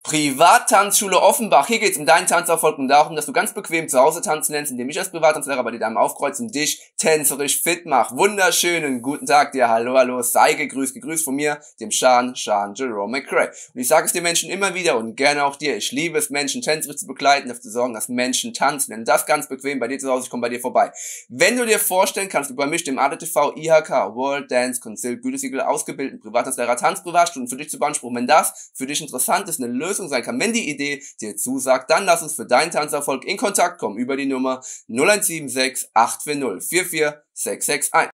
Privattanzschule Offenbach. Hier geht es um deinen Tanzerfolg und darum, dass du ganz bequem zu Hause tanzen lernst, indem ich als Privattanzlehrer bei dir deinem aufkreuze und dich tänzerisch fit mache. Wunderschönen guten Tag dir, hallo, sei gegrüßt von mir, dem Sean Jerome McRae. Und ich sage es den Menschen immer wieder und gerne auch dir, ich liebe es, Menschen tänzerisch zu begleiten, dafür zu sorgen, dass Menschen tanzen, denn das ganz bequem bei dir zu Hause, ich komme bei dir vorbei. Wenn du dir vorstellen kannst, du bei mich, dem ADTV IHK World Dance Council Gütesiegel ausgebildeten Privattanzlehrer Tanzprivatstunden für dich zu beanspruchen, wenn das für dich interessant ist, eine Lösung sein kann, wenn die Idee dir zusagt, dann lass uns für deinen Tanzerfolg in Kontakt kommen über die Nummer 0176 840 44661.